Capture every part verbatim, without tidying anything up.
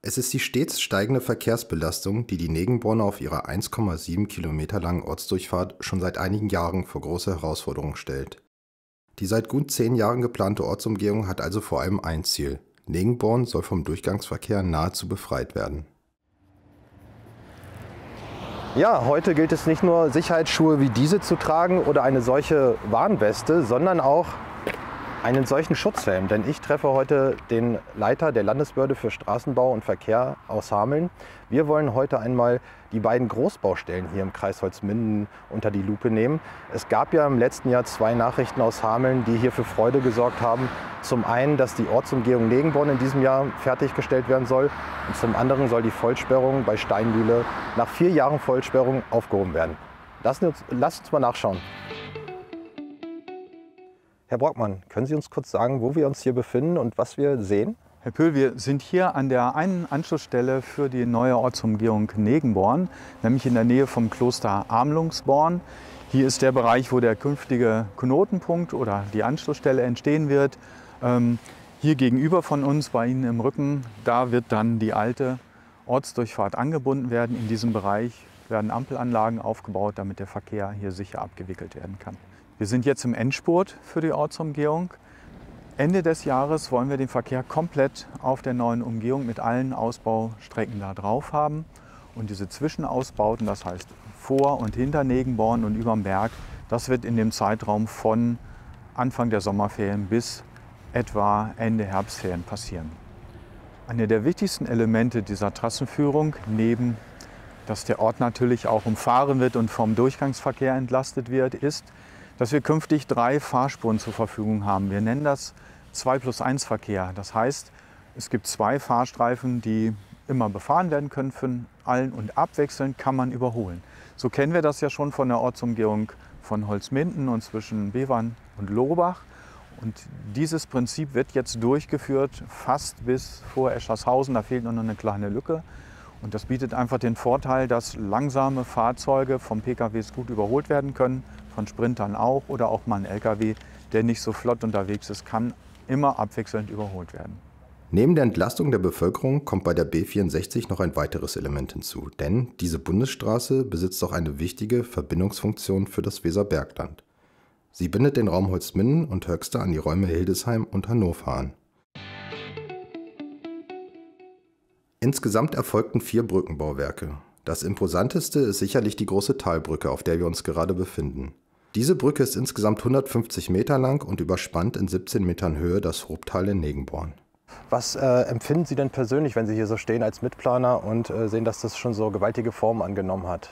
Es ist die stets steigende Verkehrsbelastung, die die Negenborner auf ihrer eins Komma sieben Kilometer langen Ortsdurchfahrt schon seit einigen Jahren vor große Herausforderungen stellt. Die seit gut zehn Jahren geplante Ortsumgehung hat also vor allem ein Ziel: Negenborn soll vom Durchgangsverkehr nahezu befreit werden. Ja, heute gilt es nicht nur, Sicherheitsschuhe wie diese zu tragen oder eine solche Warnweste, sondern auch einen solchen Schutzhelm. Denn ich treffe heute den Leiter der Landesbehörde für Straßenbau und Verkehr aus Hameln. Wir wollen heute einmal die beiden Großbaustellen hier im Kreis Holzminden unter die Lupe nehmen. Es gab ja im letzten Jahr zwei Nachrichten aus Hameln, die hier für Freude gesorgt haben. Zum einen, dass die Ortsumgehung Negenborn in diesem Jahr fertiggestellt werden soll. Und zum anderen soll die Vollsperrung bei Steinmühle nach vier Jahren Vollsperrung aufgehoben werden. Lassen uns, lasst uns mal nachschauen. Herr Brockmann, können Sie uns kurz sagen, wo wir uns hier befinden und was wir sehen? Herr Pöhl, wir sind hier an der einen Anschlussstelle für die neue Ortsumgehung Negenborn, nämlich in der Nähe vom Kloster Amlungsborn. Hier ist der Bereich, wo der künftige Knotenpunkt oder die Anschlussstelle entstehen wird. Ähm, hier gegenüber von uns, bei Ihnen im Rücken, da wird dann die alte Ortsdurchfahrt angebunden werden. In diesem Bereich werden Ampelanlagen aufgebaut, damit der Verkehr hier sicher abgewickelt werden kann. Wir sind jetzt im Endspurt für die Ortsumgehung. Ende des Jahres wollen wir den Verkehr komplett auf der neuen Umgehung mit allen Ausbaustrecken da drauf haben. Und diese Zwischenausbauten, das heißt vor und hinter Negenborn und überm Berg, das wird in dem Zeitraum von Anfang der Sommerferien bis etwa Ende Herbstferien passieren. Eine der wichtigsten Elemente dieser Trassenführung, neben dass der Ort natürlich auch umfahren wird und vom Durchgangsverkehr entlastet wird, ist, dass wir künftig drei Fahrspuren zur Verfügung haben. Wir nennen das zwei plus eins Verkehr. Das heißt, es gibt zwei Fahrstreifen, die immer befahren werden können von allen und abwechselnd kann man überholen. So kennen wir das ja schon von der Ortsumgehung von Holzminden und zwischen Bevern und Lohbach. Und dieses Prinzip wird jetzt durchgeführt fast bis vor Eschershausen. Da fehlt nur noch eine kleine Lücke. Und das bietet einfach den Vorteil, dass langsame Fahrzeuge vom P K Ws gut überholt werden können, von Sprintern auch, oder auch mal ein L K W, der nicht so flott unterwegs ist, kann immer abwechselnd überholt werden. Neben der Entlastung der Bevölkerung kommt bei der B vierundsechzig noch ein weiteres Element hinzu, denn diese Bundesstraße besitzt auch eine wichtige Verbindungsfunktion für das Weserbergland. Sie bindet den Raum Holzminden und Höxter an die Räume Hildesheim und Hannover an. Insgesamt erfolgten vier Brückenbauwerke. Das imposanteste ist sicherlich die große Talbrücke, auf der wir uns gerade befinden. Diese Brücke ist insgesamt hundertfünfzig Meter lang und überspannt in siebzehn Metern Höhe das Hobtal in Negenborn. Was äh, empfinden Sie denn persönlich, wenn Sie hier so stehen als Mitplaner und äh, sehen, dass das schon so gewaltige Formen angenommen hat?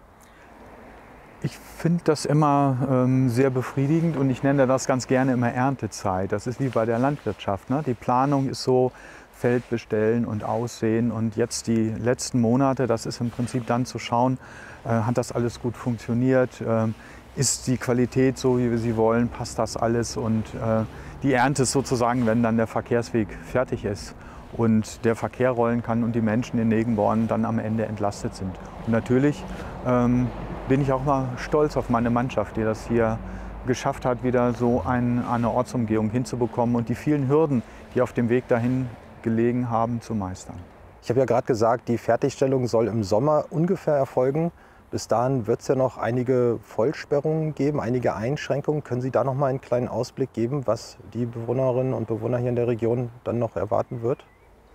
Ich finde das immer ähm, sehr befriedigend und ich nenne das ganz gerne immer Erntezeit. Das ist wie bei der Landwirtschaft, ne? Die Planung ist so, Feld bestellen und aussehen, und jetzt die letzten Monate, das ist im Prinzip dann zu schauen, äh, hat das alles gut funktioniert, äh, ist die Qualität so, wie wir sie wollen, passt das alles, und äh, die Ernte ist sozusagen, wenn dann der Verkehrsweg fertig ist und der Verkehr rollen kann und die Menschen in Negenborn dann am Ende entlastet sind. Und natürlich ähm, bin ich auch mal stolz auf meine Mannschaft, die das hier geschafft hat, wieder so ein, eine Ortsumgehung hinzubekommen und die vielen Hürden, die auf dem Weg dahin gelegen haben, zu meistern. Ich habe ja gerade gesagt, die Fertigstellung soll im Sommer ungefähr erfolgen. Bis dahin wird es ja noch einige Vollsperrungen geben, einige Einschränkungen. Können Sie da noch mal einen kleinen Ausblick geben, was die Bewohnerinnen und Bewohner hier in der Region dann noch erwarten wird?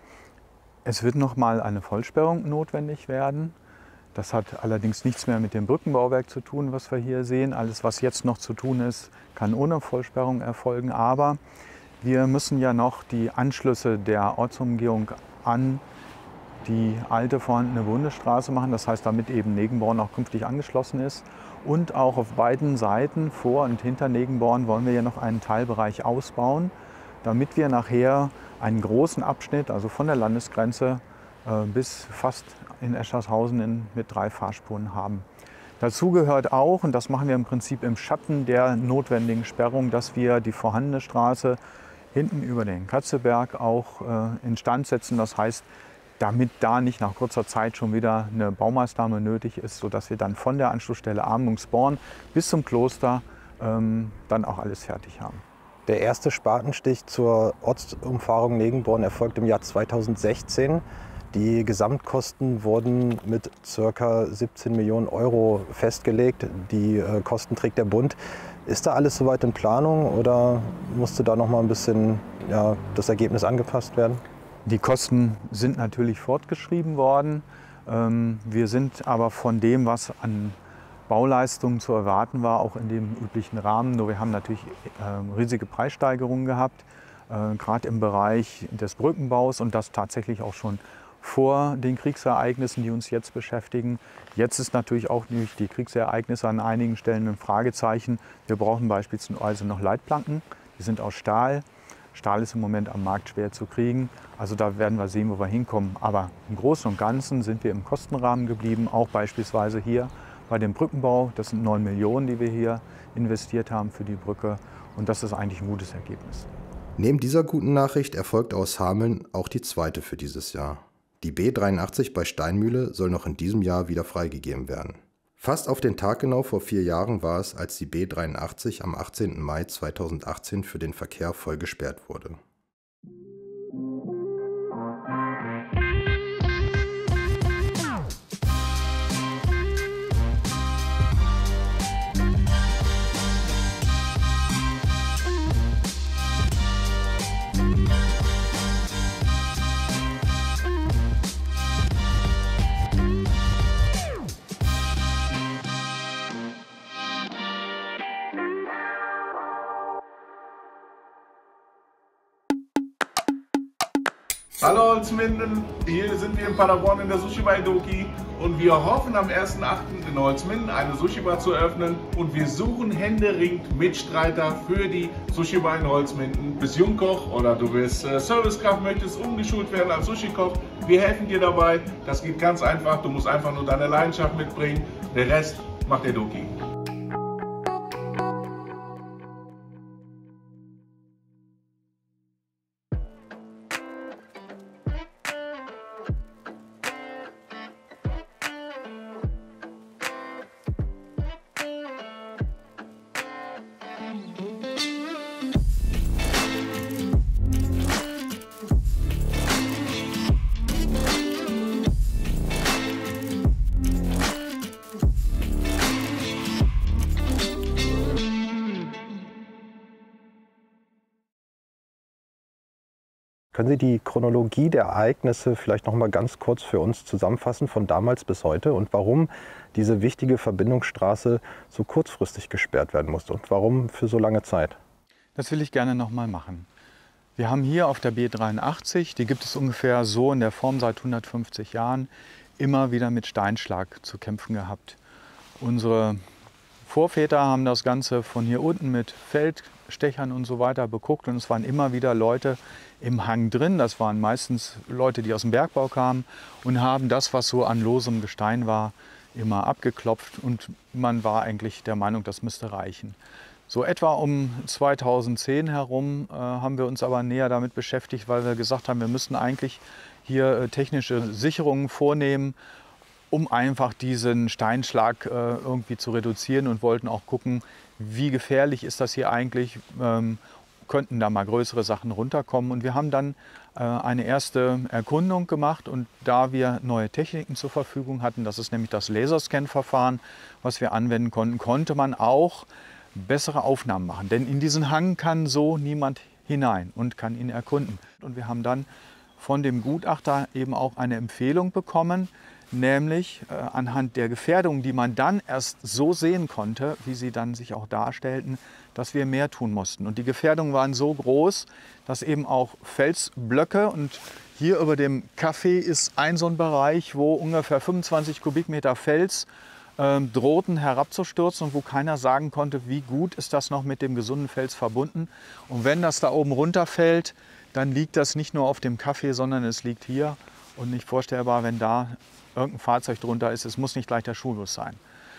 Es wird noch mal eine Vollsperrung notwendig werden. Das hat allerdings nichts mehr mit dem Brückenbauwerk zu tun, was wir hier sehen. Alles, was jetzt noch zu tun ist, kann ohne Vollsperrung erfolgen. Aber wir müssen ja noch die Anschlüsse der Ortsumgehung an die alte vorhandene Bundesstraße machen. Das heißt, damit eben Negenborn auch künftig angeschlossen ist. Und auch auf beiden Seiten, vor und hinter Negenborn, wollen wir ja noch einen Teilbereich ausbauen, damit wir nachher einen großen Abschnitt, also von der Landesgrenze äh, bis fast in Eschershausen in, mit drei Fahrspuren haben. Dazu gehört auch, und das machen wir im Prinzip im Schatten der notwendigen Sperrung, dass wir die vorhandene Straße hinten über den Katzeberg auch äh, instand setzen. Das heißt, damit da nicht nach kurzer Zeit schon wieder eine Baumaßnahme nötig ist, sodass wir dann von der Anschlussstelle Amlungsborn bis zum Kloster ähm, dann auch alles fertig haben. Der erste Spatenstich zur Ortsumfahrung Negenborn erfolgt im Jahr zweitausendsechzehn. Die Gesamtkosten wurden mit ca. siebzehn Millionen Euro festgelegt. Die äh, Kosten trägt der Bund. Ist da alles soweit in Planung oder musste da noch mal ein bisschen ja, das Ergebnis angepasst werden? Die Kosten sind natürlich fortgeschrieben worden. Ähm, wir sind aber von dem, was an Bauleistungen zu erwarten war, auch in dem üblichen Rahmen. Nur wir haben natürlich äh, riesige Preissteigerungen gehabt, äh, gerade im Bereich des Brückenbaus und das tatsächlich auch schon vor den Kriegsereignissen, die uns jetzt beschäftigen. Jetzt ist natürlich auch durch die Kriegsereignisse an einigen Stellen ein Fragezeichen. Wir brauchen beispielsweise noch Leitplanken, die sind aus Stahl. Stahl ist im Moment am Markt schwer zu kriegen, also da werden wir sehen, wo wir hinkommen. Aber im Großen und Ganzen sind wir im Kostenrahmen geblieben, auch beispielsweise hier bei dem Brückenbau. Das sind neun Millionen, die wir hier investiert haben für die Brücke und das ist eigentlich ein gutes Ergebnis. Neben dieser guten Nachricht erfolgt aus Hameln auch die zweite für dieses Jahr. Die B dreiundachtzig bei Steinmühle soll noch in diesem Jahr wieder freigegeben werden. Fast auf den Tag genau vor vier Jahren war es, als die B dreiundachtzig am achtzehnten Mai zweitausendachtzehn für den Verkehr voll gesperrt wurde. Hallo Holzminden, hier sind wir in Paderborn in der Sushi Bar Edoki und wir hoffen am ersten achten in Holzminden eine Sushi Bar zu öffnen und wir suchen händeringend Mitstreiter für die Sushi Bar in Holzminden. Bist Jungkoch oder du bist äh, Servicekraft, möchtest umgeschult werden als Sushi-Koch, wir helfen dir dabei. Das geht ganz einfach, du musst einfach nur deine Leidenschaft mitbringen, der Rest macht Edoki. Können Sie die Chronologie der Ereignisse vielleicht noch mal ganz kurz für uns zusammenfassen, von damals bis heute und warum diese wichtige Verbindungsstraße so kurzfristig gesperrt werden musste und warum für so lange Zeit? Das will ich gerne noch mal machen. Wir haben hier auf der B dreiundachtzig, die gibt es ungefähr so in der Form seit hundertfünfzig Jahren, immer wieder mit Steinschlag zu kämpfen gehabt. Unsere Vorväter haben das Ganze von hier unten mit Feldstechern und so weiter beguckt und es waren immer wieder Leute im Hang drin. Das waren meistens Leute, die aus dem Bergbau kamen und haben das, was so an losem Gestein war, immer abgeklopft und man war eigentlich der Meinung, das müsste reichen. So etwa um zweitausendzehn herum äh, haben wir uns aber näher damit beschäftigt, weil wir gesagt haben, wir müssen eigentlich hier äh, technische Sicherungen vornehmen, um einfach diesen Steinschlag äh, irgendwie zu reduzieren und wollten auch gucken, wie gefährlich ist das hier eigentlich, ähm, könnten da mal größere Sachen runterkommen. Und wir haben dann äh, eine erste Erkundung gemacht und da wir neue Techniken zur Verfügung hatten, das ist nämlich das Laserscan-Verfahren, was wir anwenden konnten, konnte man auch bessere Aufnahmen machen. Denn in diesen Hang kann so niemand hinein und kann ihn erkunden. Und wir haben dann von dem Gutachter eben auch eine Empfehlung bekommen, nämlich äh, anhand der Gefährdungen, die man dann erst so sehen konnte, wie sie dann sich auch darstellten, dass wir mehr tun mussten. Und die Gefährdungen waren so groß, dass eben auch Felsblöcke, und hier über dem Café ist ein so ein Bereich, wo ungefähr fünfundzwanzig Kubikmeter Fels äh, drohten herabzustürzen und wo keiner sagen konnte, wie gut ist das noch mit dem gesunden Fels verbunden. Und wenn das da oben runterfällt, dann liegt das nicht nur auf dem Café, sondern es liegt hier. Und nicht vorstellbar, wenn da irgendein Fahrzeug drunter ist, es muss nicht gleich der Schulbus sein.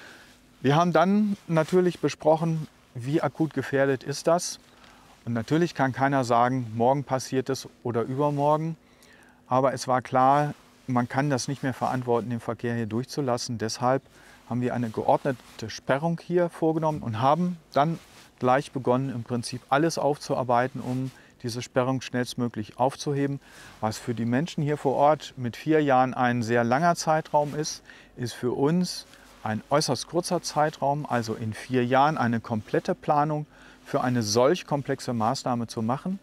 Wir haben dann natürlich besprochen, wie akut gefährdet ist das. Und natürlich kann keiner sagen, morgen passiert es oder übermorgen. Aber es war klar, man kann das nicht mehr verantworten, den Verkehr hier durchzulassen. Deshalb haben wir eine geordnete Sperrung hier vorgenommen und haben dann gleich begonnen, im Prinzip alles aufzuarbeiten, um diese Sperrung schnellstmöglich aufzuheben. Was für die Menschen hier vor Ort mit vier Jahren ein sehr langer Zeitraum ist, ist für uns ein äußerst kurzer Zeitraum, also in vier Jahren eine komplette Planung für eine solch komplexe Maßnahme zu machen.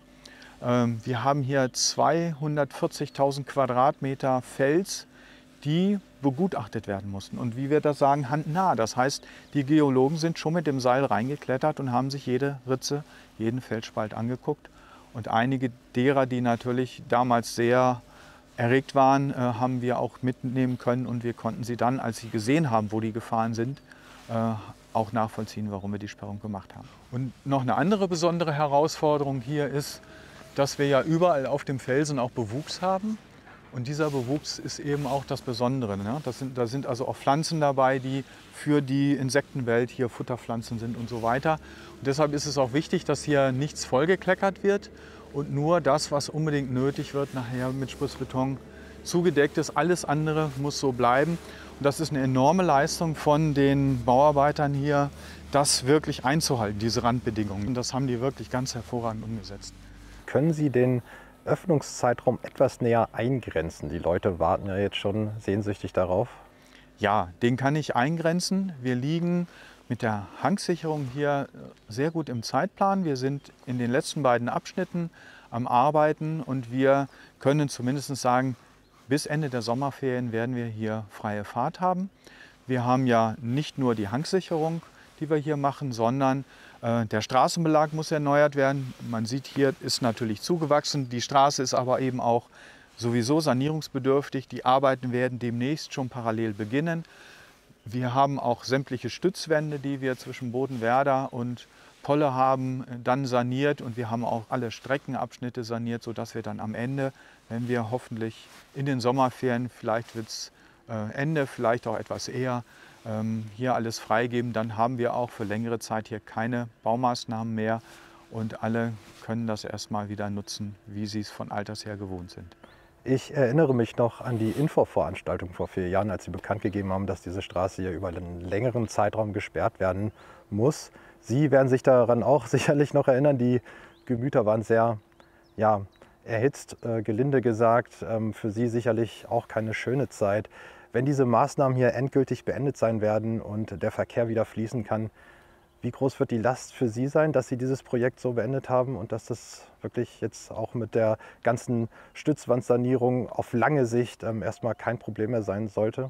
Wir haben hier zweihundertvierzigtausend Quadratmeter Fels, die begutachtet werden mussten. Und wie wir das sagen, handnah. Das heißt, die Geologen sind schon mit dem Seil reingeklettert und haben sich jede Ritze, jeden Felsspalt angeguckt. Und einige derer, die natürlich damals sehr erregt waren, äh, haben wir auch mitnehmen können. Und wir konnten sie dann, als sie gesehen haben, wo die Gefahren sind, äh, auch nachvollziehen, warum wir die Sperrung gemacht haben. Und noch eine andere besondere Herausforderung hier ist, dass wir ja überall auf dem Felsen auch Bewuchs haben. Und dieser Bewuchs ist eben auch das Besondere. Ne? Das sind, da sind also auch Pflanzen dabei, die für die Insektenwelt hier Futterpflanzen sind und so weiter. Und deshalb ist es auch wichtig, dass hier nichts vollgekleckert wird und nur das, was unbedingt nötig wird, nachher mit Spritzbeton zugedeckt ist. Alles andere muss so bleiben. Und das ist eine enorme Leistung von den Bauarbeitern hier, das wirklich einzuhalten, diese Randbedingungen. Und das haben die wirklich ganz hervorragend umgesetzt. Können Sie den Öffnungszeitraum etwas näher eingrenzen? Die Leute warten ja jetzt schon sehnsüchtig darauf. Ja, den kann ich eingrenzen. Wir liegen mit der Hangsicherung hier sehr gut im Zeitplan. Wir sind in den letzten beiden Abschnitten am Arbeiten und wir können zumindest sagen, bis Ende der Sommerferien werden wir hier freie Fahrt haben. Wir haben ja nicht nur die Hangsicherung, die wir hier machen, sondern äh, der Straßenbelag muss erneuert werden. Man sieht, hier ist natürlich zugewachsen. Die Straße ist aber eben auch sowieso sanierungsbedürftig. Die Arbeiten werden demnächst schon parallel beginnen. Wir haben auch sämtliche Stützwände, die wir zwischen Bodenwerder und Polle haben, dann saniert. Und wir haben auch alle Streckenabschnitte saniert, sodass wir dann am Ende, wenn wir hoffentlich in den Sommerferien, vielleicht wird es äh, Ende, vielleicht auch etwas eher, hier alles freigeben, dann haben wir auch für längere Zeit hier keine Baumaßnahmen mehr und alle können das erstmal wieder nutzen, wie sie es von alters her gewohnt sind. Ich erinnere mich noch an die Infoveranstaltung vor vier Jahren, als Sie bekannt gegeben haben, dass diese Straße hier über einen längeren Zeitraum gesperrt werden muss. Sie werden sich daran auch sicherlich noch erinnern, die Gemüter waren sehr ja, erhitzt, äh, gelinde gesagt, ähm, für Sie sicherlich auch keine schöne Zeit. Wenn diese Maßnahmen hier endgültig beendet sein werden und der Verkehr wieder fließen kann, wie groß wird die Last für Sie sein, dass Sie dieses Projekt so beendet haben und dass das wirklich jetzt auch mit der ganzen Stützwandsanierung auf lange Sicht ähm, erstmal kein Problem mehr sein sollte?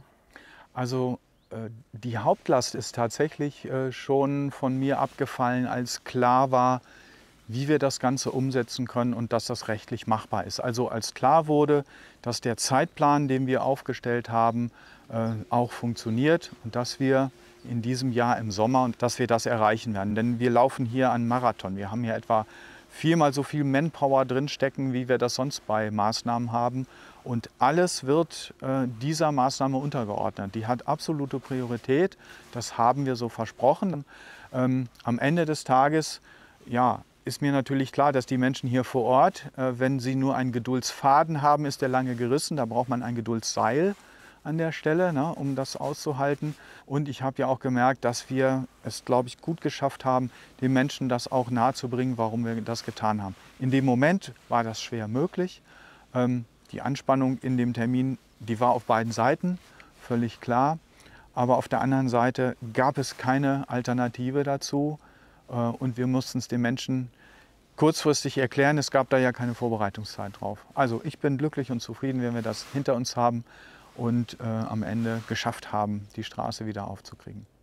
Also äh, die Hauptlast ist tatsächlich äh, schon von mir abgefallen, als klar war, wie wir das Ganze umsetzen können und dass das rechtlich machbar ist. Also als klar wurde, dass der Zeitplan, den wir aufgestellt haben, äh, auch funktioniert und dass wir in diesem Jahr im Sommer und dass wir das erreichen werden. Denn wir laufen hier einen Marathon. Wir haben hier etwa viermal so viel Manpower drinstecken, wie wir das sonst bei Maßnahmen haben. Und alles wird äh, dieser Maßnahme untergeordnet. Die hat absolute Priorität. Das haben wir so versprochen. Ähm, am Ende des Tages, ja, ist mir natürlich klar, dass die Menschen hier vor Ort, äh, wenn sie nur einen Geduldsfaden haben, ist der lange gerissen. Da braucht man ein Geduldsseil an der Stelle, ne, um das auszuhalten. Und ich habe ja auch gemerkt, dass wir es, glaube ich, gut geschafft haben, den Menschen das auch nahezubringen, warum wir das getan haben. In dem Moment war das schwer möglich. Ähm, die Anspannung in dem Termin, die war auf beiden Seiten, völlig klar. Aber auf der anderen Seite gab es keine Alternative dazu. Und wir mussten es den Menschen kurzfristig erklären. Es gab da ja keine Vorbereitungszeit drauf. Also ich bin glücklich und zufrieden, wenn wir das hinter uns haben und äh, am Ende geschafft haben, die Straße wieder aufzukriegen.